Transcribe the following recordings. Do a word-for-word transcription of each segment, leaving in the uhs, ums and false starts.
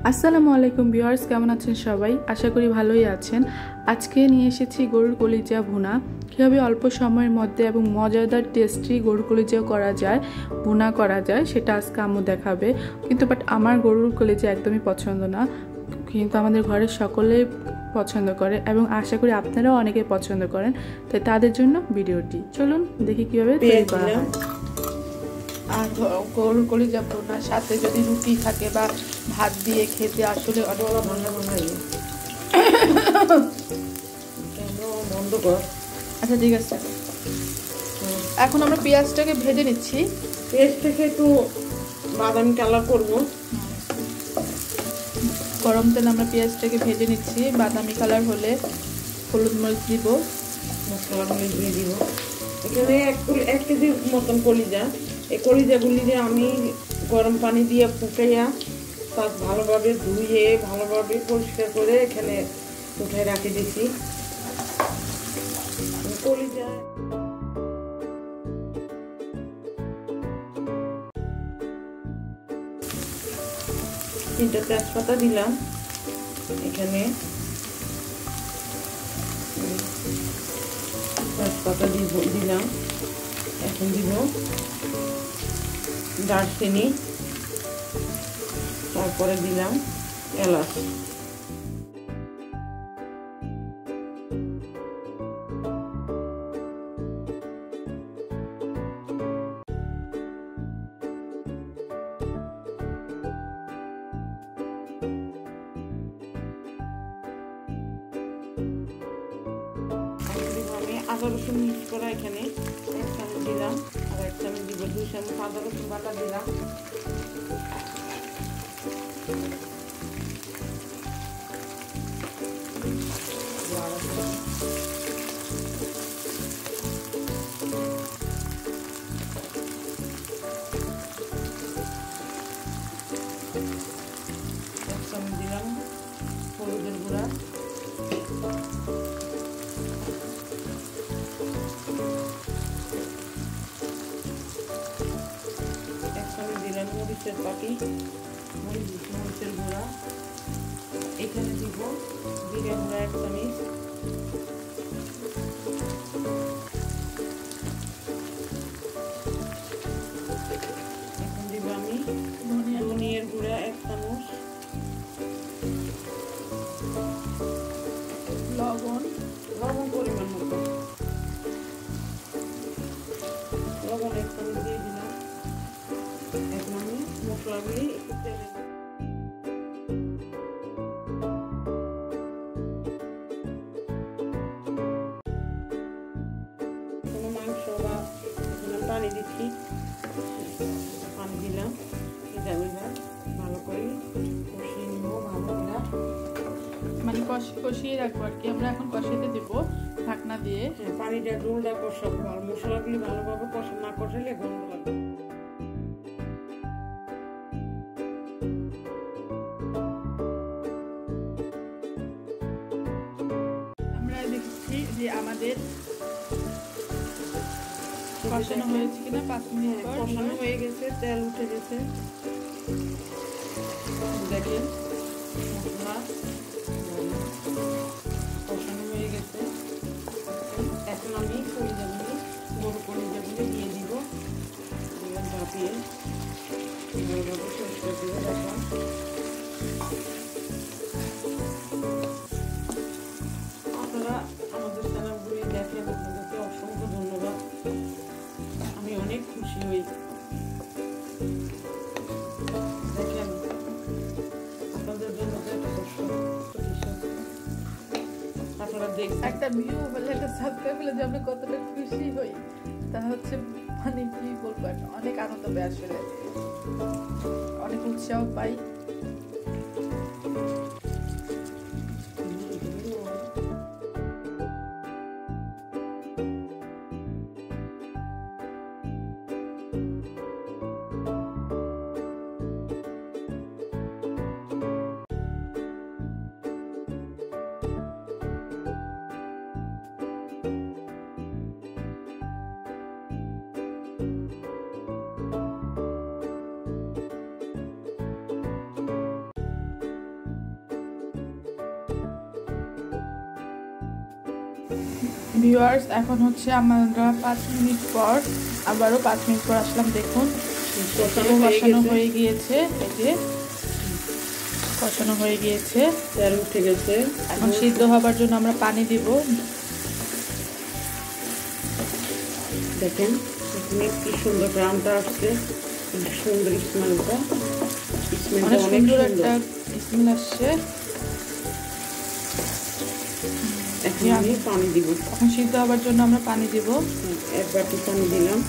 আসসালামু আলাইকুম ভিউয়ার্স, কেমন আছেন সবাই? আশা করি ভালোই আছেন। আজকে নিয়ে এসেছি গরুর কলিজা ভুনা। কীভাবে অল্প সময়ের মধ্যে এবং মজাদার টেস্টি গরুর কলিজা করা যায়, ভুনা করা যায়, সেটা আজকে আম্মু দেখাবে। কিন্তু বাট আমার গরুর কলিজা একদমই পছন্দ না, কিন্তু আমাদের ঘরের সকলেই পছন্দ করে এবং আশা করি আপনারাও অনেকে পছন্দ করেন। তাই তাদের জন্য ভিডিওটি, চলুন দেখি কীভাবে তৈরি করা হয়। আর গরুর কলিজা ভুনার সাথে যদি রুটি থাকে বা ভাত দিয়ে খেতে আসলে অনেক ভালো লাগে। আচ্ছা ঠিক আছে, এখন আমরা পেঁয়াজটাকে ভেজে নিচ্ছি। পেঁয়াজটাকে একটু বাদামি কালার করবো। গরম তেলে আমরা পেঁয়াজটাকে ভেজে নিচ্ছি। বাদামি কালার হলে হলুদ মরিচ দিব, মশলা মরিচ দিয়ে দিব। এখানে এক এক কেজির মতন কলিজা। এই কলিজাগুলি যে আমি গরম পানি দিয়ে ফুটাইয়া তার ভালোভাবে ধুয়ে ভালোভাবে পরিষ্কার করে এখানে উঠে রাখি দিছি। কলিজা তিনটা তেজপাতা দিলাম এখানে, তেজপাতা দিলাম। এখন দিব দারচিনি, তারপরে দিলাম এলাচ। আমি আদা রসুন মিক্স করা এখানে এক চামচ দিলাম, আর এক চামচ দিব দুই চামচ আদা রসুন বাটা দিলাম। এক চামচ দিলাম হলুদের গুঁড়া, এক চামচ দিলাম মরিচের পাটি, মরিচের গুঁড়া। এখানে দিব জিরা গুঁড়া এক চামচ, এখন দিব আমি ধনিয়ার গুঁড়া এক চামচ, লবণ লবণ পরিমাণ মতো, লবণ এক চামচ দিয়ে দিলাম। এখন আমি মশলাগুলি একটু তেলে কোনো মাংস বা পানি দিচ্ছি, পানি দিলাম। এটা ভালো করে কষিয়ে নিব, ভালো করে মানে কষিয়ে রাখবো আর কি। আমরা এখন কষাইতে দেবো ঢাকনা দিয়ে। হ্যাঁ, পানিটা ডোলটা কষাবো, আর মশলাগুলি ভালোভাবে কষা না কষালে গন্ধ লাগবে। আমরা দেখছি যে আমাদের কষানো হয়েছে কিনা। পাঁচ মিনিট পর কষানো হয়ে গেছে, তেল উঠে গেছে, দেখেন মশলা কষানো হয়ে গেছে। এখন আমি কলিজাগুলি গরু কলিজাগুলি দিয়ে দিব, ঝাঁপিয়ে ভালোভাবে পরিষ্কার করে রাখলাম। আপনারা আমাদের চ্যানেলগুলি দেখেন, আপনাদেরকে অসংখ্য ধন্যবাদ। আমি অনেক খুশি হই। দেখেন আপনাদের জন্য একটা কষ্ট, আপনারা দেখছেন একটা ভিউ বলে একটা সাবস্ক্রাইব করলে যে আমরা কতটা খুশি হই, তা হচ্ছে মানে কি বলবো, অনেক আনন্দ পাই, আসলে অনেক উৎসাহ পাই। ভিউয়ার্স এখন হচ্ছে আমরা পাঁচ মিনিট পর আবারও পাঁচ মিনিট পর আসলাম। দেখুন কষানো হয়ে গিয়েছে, এই যে কষানো হয়ে গিয়েছে, তেল উঠে গেছে। এখন সিদ্ধ হবার জন্য আমরা পানি দিব। দেখেন এখানে কি সুন্দর গ্রামটা আসছে, কি সুন্দর স্মেলটা, স্মেলটা অনেক সুন্দর একটা স্মেল আসছে। এখন আমি পানি দিব। এখন সিদ্ধ হবার জন্য আমরা পানি দিব, এক বাটি পানি দিলাম।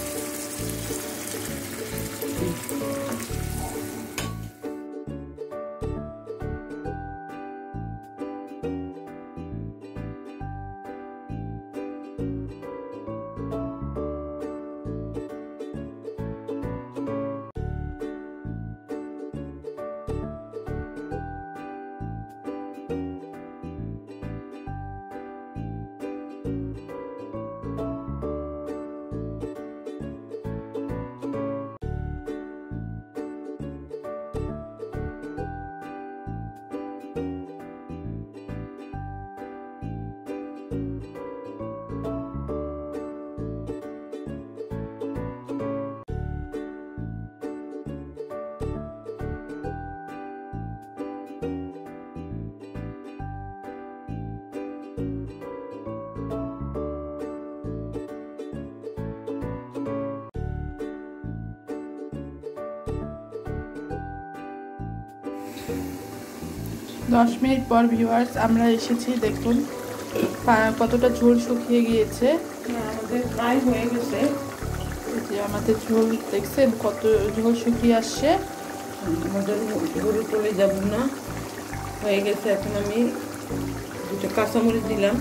দশ মিনিট পর ভিউয়ার্স আমরা এসেছি। দেখুন কতটা ঝোল শুকিয়ে গিয়েছে, আমাদের প্রায় হয়ে গেছে। যে আমাদের ঝোল দেখছেন কত ঝোল শুকিয়ে আসছে। আমাদের গরুর কলিজা ভুনা হয়ে গেছে। এখন আমি দুটো কাঁচামরিচ দিলাম।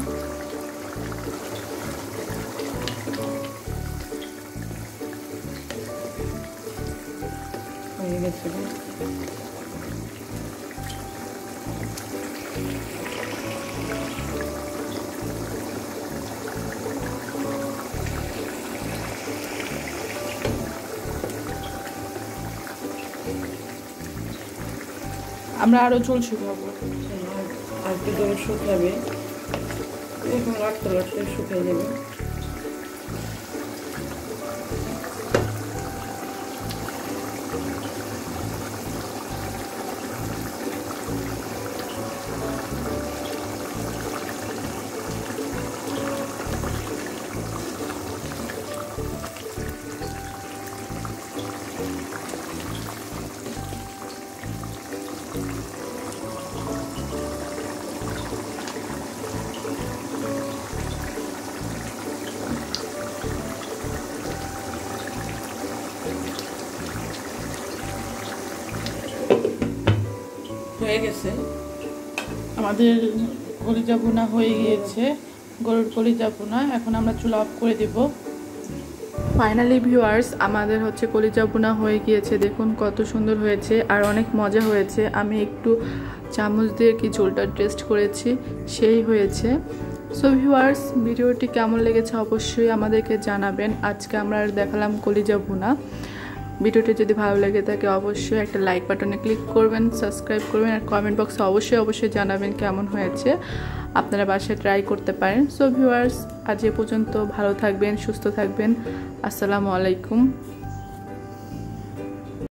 হয়ে গেছে। আমরা আরো ঝোল শুকাবো, আর একটু জল শুকাবে, এখন লাটতে লাটতে শুকিয়ে যাবে। হয়ে গেছে আমাদের কলিজা ভুনা হয়ে গিয়েছে, গরুর কলিজা ভুনা। এখন আমরা চুলা অফ করে দিব। ফাইনালি ভিউয়ার্স আমাদের হচ্ছে কলিজা ভুনা হয়ে গিয়েছে। দেখুন কত সুন্দর হয়েছে আর অনেক মজা হয়েছে। আমি একটু চামচ দিয়ে কি ঝোলটা টেস্ট করেছি, সেই হয়েছে। সো ভিউয়ার্স ভিডিওটি কেমন লেগেছে অবশ্যই আমাদেরকে জানাবেন। আজকে আমরা দেখালাম কলিজা ভুনা। ভিডিওটি যদি ভালো লেগে থাকে অবশ্যই একটা লাইক বাটনে ক্লিক করবেন, সাবস্ক্রাইব করবেন আর কমেন্ট বক্সে অবশ্যই অবশ্যই জানাবেন কেমন হয়েছে। আপনারা বাসায় ট্রাই করতে পারেন। সো ভিউয়ার্স আজ এ পর্যন্ত, ভালো থাকবেন, সুস্থ থাকবেন। আসসালামু আলাইকুম।